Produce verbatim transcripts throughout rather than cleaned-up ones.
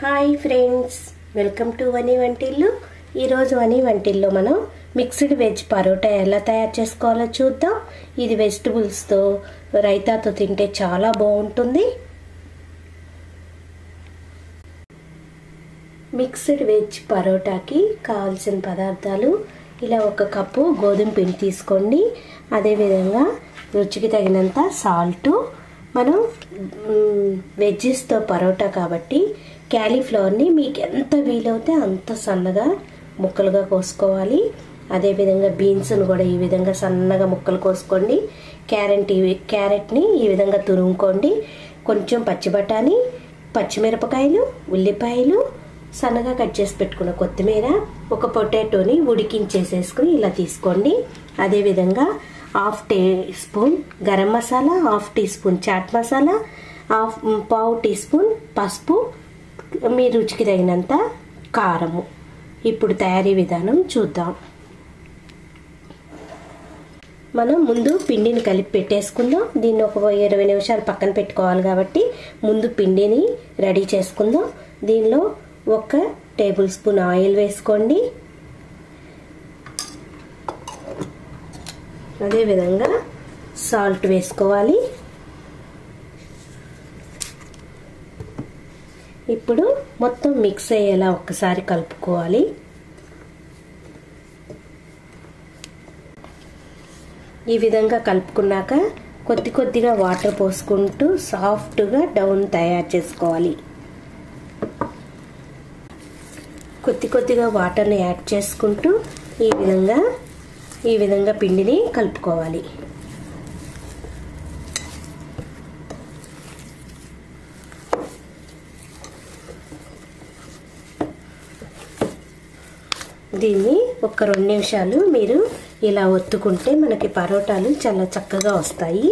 Hi friends, welcome to వని వంటిల్లు. ఈరోజు వని వంటిల్లో మనం మిక్స్డ్ వెజ్ పరోటా ఎలా తయారు చేసుకోవాలో చూద్దాం. ఇది వెజిటబుల్స్తో రైతాతో తింటే చాలా బాగుంటుంది. మిక్స్డ్ వెజ్ పరోటాకి కావాల్సిన పదార్థాలు ఇలా ఒక కప్పు గోధుమ పిండి తీసుకోండి. అదేవిధంగా రుచికి తగినంత సాల్టు. మనం వెజ్జెస్తో పరోటా కాబట్టి క్యాలీఫ్లవర్ని మీకు ఎంత వీలవుతే అంత సన్నగా ముక్కలుగా కోసుకోవాలి. అదేవిధంగా బీన్స్ను కూడా ఈ విధంగా సన్నగా ముక్కలు కోసుకోండి. క్యారెట్ క్యారెట్ని ఈ విధంగా తురుముకోండి. కొంచెం పచ్చి బఠానీ, పచ్చిమిరపకాయలు, ఉల్లిపాయలు, సన్నగా కట్ చేసి పెట్టుకున్న కొత్తిమీర, ఒక పొటాటోని ఉడికించేసేసుకుని ఇలా తీసుకోండి. అదేవిధంగా half teaspoon garam masala, half teaspoon chaat masala, half పావు టీ స్పూన్ పసుపు, మీ రుచికి తగినంత కారము. ఇప్పుడు తయారీ విధానం చూద్దాం. మనం ముందు పిండిని కలిపి పెట్టేసుకుందాం. దీన్ని ఒక ఇరవై నిమిషాలు పక్కన పెట్టుకోవాలి కాబట్టి ముందు పిండిని రెడీ చేసుకుందాం. దీనిలో ఒక టేబుల్ స్పూన్ ఆయిల్ వేసుకోండి. అదేవిధంగా సాల్ట్ వేసుకోవాలి. ఇప్పుడు మొత్తం మిక్స్ అయ్యేలా ఒక్కసారి కలుపుకోవాలి. ఈ విధంగా కలుపుకున్నాక కొద్ది కొద్దిగా వాటర్ పోసుకుంటూ సాఫ్ట్గా డౌన్ తయారు చేసుకోవాలి. కొద్ది కొద్దిగా వాటర్ని యాడ్ చేసుకుంటూ ఈ విధంగా ఈ విధంగా పిండిని కలుపుకోవాలి. దీన్ని ఒక రెండు నిమిషాలు మీరు ఇలా ఒత్తుకుంటే మనకి పరోటాలు చాలా చక్కగా వస్తాయి.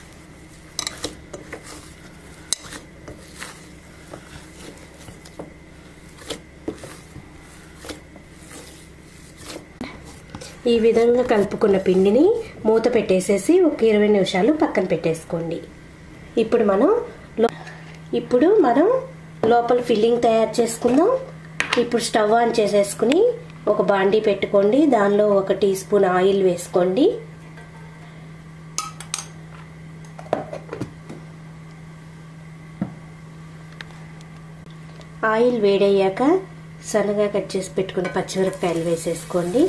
ఈ విధంగా కలుపుకున్న పిండిని మూత పెట్టేసేసి ఒక ఇరవై నిమిషాలు పక్కన పెట్టేసుకోండి. ఇప్పుడు మనం ఇప్పుడు మనం లోపల ఫిల్లింగ్ తయారు చేసుకుందాం. ఇప్పుడు స్టవ్ ఆన్ చేసేసుకుని ఒక బాండీ పెట్టుకోండి. దానిలో ఒక టీ స్పూన్ ఆయిల్ వేసుకోండి. ఆయిల్ వేడయ్యాక సన్నగా కట్ చేసి పెట్టుకున్న పచ్చిమిరపకాయలు వేసేసుకోండి.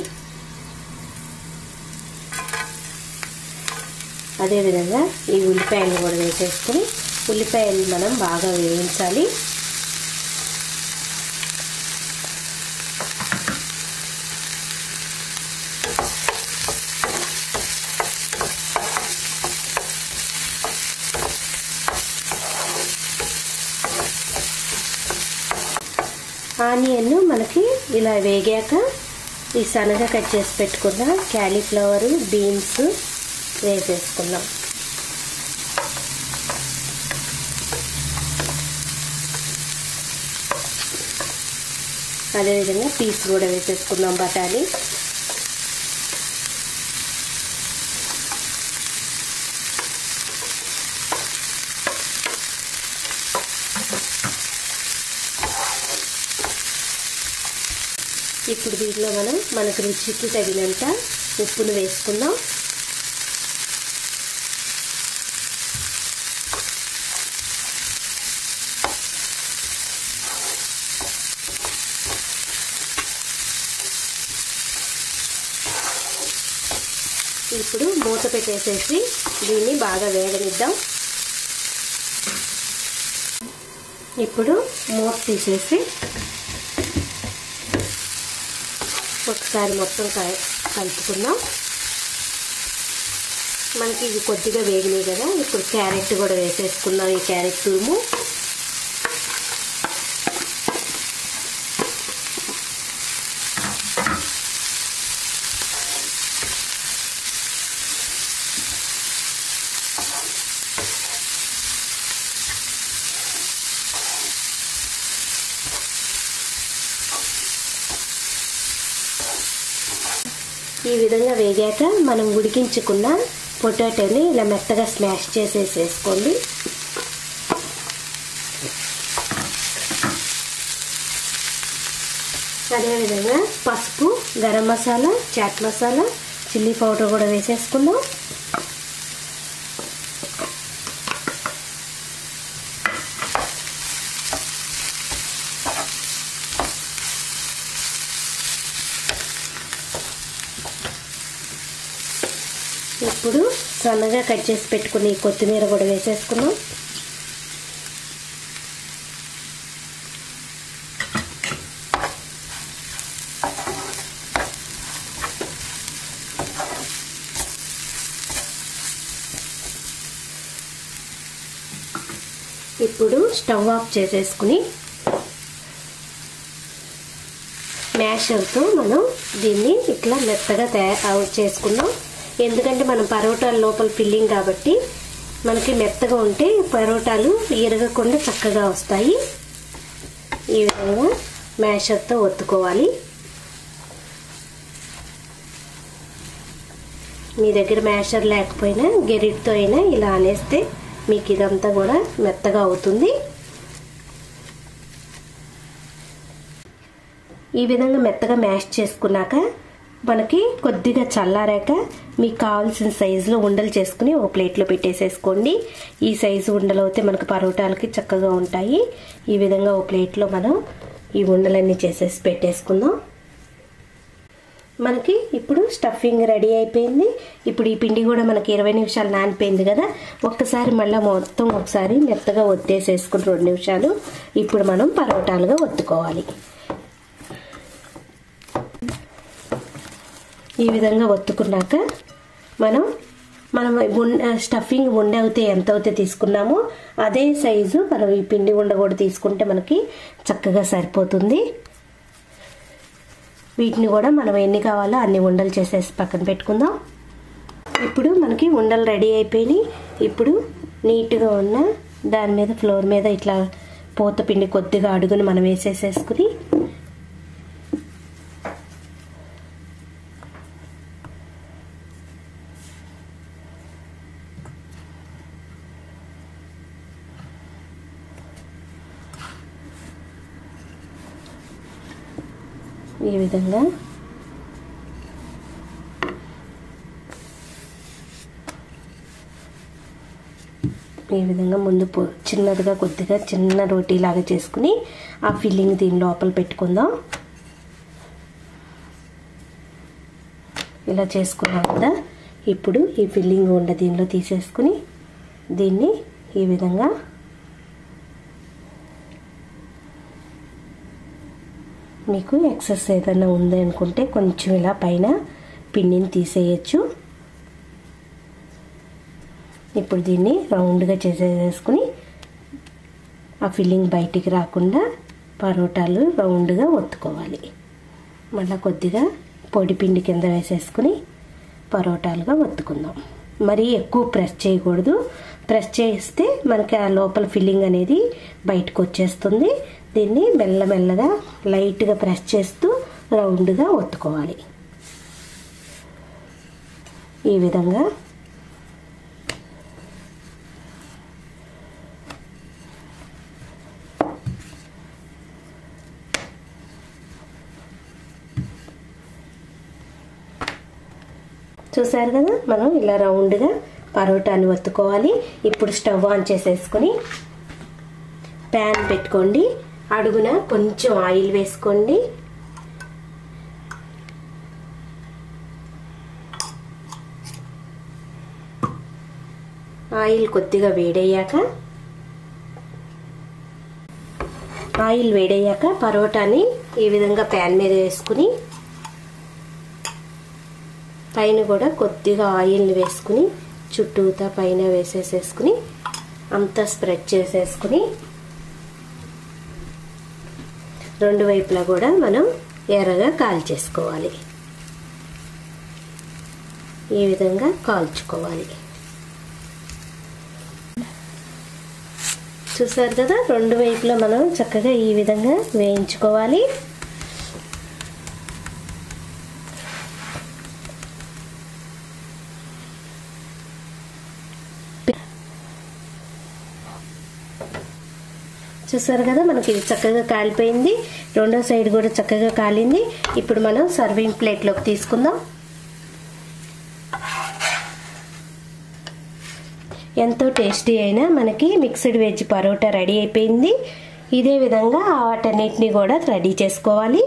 అదేవిధంగా ఈ ఉల్లిపాయలు కూడా వేసేసుకుని ఉల్లిపాయలు మనం బాగా వేయించాలి. ఆనియన్ మనకి ఇలా వేగాక ఈ సన్నగా కట్ చేసి పెట్టుకున్న క్యాలీఫ్లవర్, బీన్స్ వేసేసుకుందాం. అదేవిధంగా పీస్ కూడా వేసేసుకుందాం, బఠానీ. ఇప్పుడు దీంట్లో మనం మనకు రుచికి తగినంత ఉప్పును వేసుకుందాం. ఇప్పుడు మూత పెట్టేసేసి దీన్ని బాగా వేగనిద్దాం. ఇప్పుడు మూత తీసేసి ఒకసారి మొత్తం కలుపుకుందాం. మనకి ఇది కొద్దిగా వేగినాయి కదా, ఇప్పుడు క్యారెట్ కూడా వేసేసుకుందాం. ఈ క్యారెట్ తురుము ఈ విధంగా వేగాక మనం ఉడికించుకున్న పొటాటోని ఇలా మెత్తగా స్మాష్ చేసేసి వేసుకోండి. అదేవిధంగా పసుపు, గరం మసాలా, చాట్ మసాలా, చిల్లీ పౌడర్ కూడా వేసేసుకుందాం. ఇప్పుడు సన్నగా కట్ చేసి పెట్టుకుని కొత్తిమీర కూడా వేసేసుకుందాం. ఇప్పుడు స్టవ్ ఆఫ్ చేసేసుకుని మ్యాషర్తో మనం దీన్ని ఇట్లా మెత్తగా తయారు చేసుకుందాం. ఎందుకంటే మనం పరోటాల లోపల ఫిల్లింగ్ కాబట్టి మనకి మెత్తగా ఉంటే పరోటాలు ఇరగకుండా చక్కగా వస్తాయి. ఈ విధంగా మ్యాషర్తో ఒత్తుకోవాలి. మీ దగ్గర మ్యాషర్ లేకపోయినా గెరిటితో అయినా ఇలా అనేస్తే మీకు ఇదంతా కూడా మెత్తగా అవుతుంది. ఈ విధంగా మెత్తగా మ్యాష్ చేసుకున్నాక మనకి కొద్దిగా చల్లారాక మీకు కావాల్సిన సైజులో ఉండలు చేసుకుని ఒక ప్లేట్లో పెట్టేసేసుకోండి. ఈ సైజు ఉండలు అయితే మనకు పరోటాలకి చక్కగా ఉంటాయి. ఈ విధంగా ఒక ప్లేట్లో మనం ఈ ఉండలన్నీ చేసేసి పెట్టేసుకుందాం. మనకి ఇప్పుడు స్టఫింగ్ రెడీ అయిపోయింది. ఇప్పుడు ఈ పిండి కూడా మనకి ఇరవై నిమిషాలు నానిపోయింది కదా, ఒక్కసారి మళ్ళీ మొత్తం ఒకసారి మెత్తగా ఒత్తేసేసుకుని రెండు నిమిషాలు ఇప్పుడు మనం పరోటాలుగా ఒత్తుకోవాలి. ఈ విధంగా ఒత్తుకున్నాక మనం మనం స్టఫింగ్ ఉండ అవుతే ఎంత అవుతే తీసుకున్నామో అదే సైజు మనం ఈ పిండి ఉండ కూడా తీసుకుంటే మనకి చక్కగా సరిపోతుంది. వీటిని కూడా మనం ఎన్ని కావాలో అన్ని ఉండలు చేసేసి పక్కన పెట్టుకుందాం. ఇప్పుడు మనకి ఉండలు రెడీ అయిపోయినాయి. ఇప్పుడు నీట్గా ఉన్న దాని మీద ఫ్లోర్ మీద ఇట్లా పూత పిండి కొద్దిగా అడుగుని మనం వేసేసేసుకుని ఈ విధంగా ఈ విధంగా ముందు చిన్నదిగా కొద్దిగా చిన్న రోటీ లాగా చేసుకుని ఆ ఫిల్లింగ్ దీని లోపల పెట్టుకుందాం. ఇలా చేసుకున్నాం కదా, ఇప్పుడు ఈ ఫిల్లింగ్ ఉండ దీనిలో తీసేసుకుని దీన్ని ఈ విధంగా మీకు ఎక్సెస్ ఏదైనా ఉంది అనుకుంటే కొంచెం ఇలా పైన పిండిని తీసేయచ్చు. ఇప్పుడు దీన్ని రౌండ్గా చేసేసుకుని ఆ ఫిల్లింగ్ బయటికి రాకుండా పరోటాలు రౌండ్గా ఒత్తుకోవాలి. మళ్ళీ కొద్దిగా పొడి పిండి కింద వేసేసుకుని పరోటాలుగా ఒత్తుకుందాం. మరీ ఎక్కువ ప్రెస్ చేయకూడదు. ప్రెస్ చేస్తే మనకి ఆ లోపల ఫిల్లింగ్ అనేది బయటకు వచ్చేస్తుంది. దీన్ని మెల్లమెల్లగా లైట్గా ప్రెస్ చేస్తూ రౌండ్గా ఒత్తుకోవాలి. ఈ విధంగా చూసారు కదా, మనం ఇలా రౌండ్గా పరోటాని ఒత్తుకోవాలి. ఇప్పుడు స్టవ్ ఆన్ చేసేసుకొని ప్యాన్ పెట్టుకోండి. అడుగున కొంచెం ఆయిల్ వేసుకోండి. ఆయిల్ కొద్దిగా వేడయ్యాక ఆయిల్ వేడయ్యాక పరోటాని ఈ విధంగా ప్యాన్ మీద వేసుకుని పైన కూడా కొద్దిగా ఆయిల్ని వేసుకుని చుట్టూతా పైన వేసేసేసుకుని అంతా స్ప్రెడ్ చేసేసుకుని రెండు వైపులా కూడా మనం ఎర్రగా కాల్చేసుకోవాలి. ఈ విధంగా కాల్చుకోవాలి. చూసారు కదా, రెండు వైపులా మనం చక్కగా ఈ విధంగా వేయించుకోవాలి. చూసారు కదా మనకి ఇది చక్కగా కాలిపోయింది. రెండో సైడ్ కూడా చక్కగా కాలింది. ఇప్పుడు మనం సర్వింగ్ ప్లేట్లోకి తీసుకుందాం. ఎంతో టేస్టీ అయిన మనకి మిక్స్డ్ వెజ్ పరోటా రెడీ అయిపోయింది. ఇదే విధంగా వాటన్నిటిని కూడా రెడీ చేసుకోవాలి.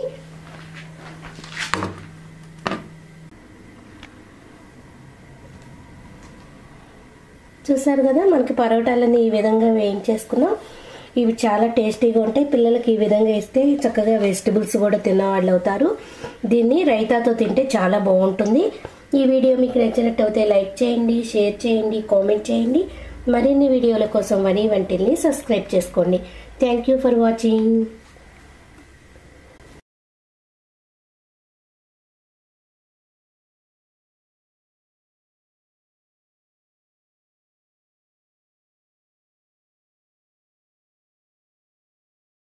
చూసారు కదా మనకి పరోటాలని ఈ విధంగా వేయించేసుకున్నాం. ఇవి చాలా టేస్టీగా ఉంటాయి. పిల్లలకి ఈ విధంగా ఇస్తే చక్కగా వెజిటబుల్స్ కూడా తిన్నవాళ్ళు అవుతారు. దీన్ని రైతాతో తింటే చాలా బాగుంటుంది. ఈ వీడియో మీకు నచ్చినట్టయితే లైక్ చేయండి, షేర్ చేయండి, కామెంట్ చేయండి. మరిన్ని వీడియోల కోసం వని వంటిల్ని సబ్స్క్రైబ్ చేసుకోండి. Thank you for watching.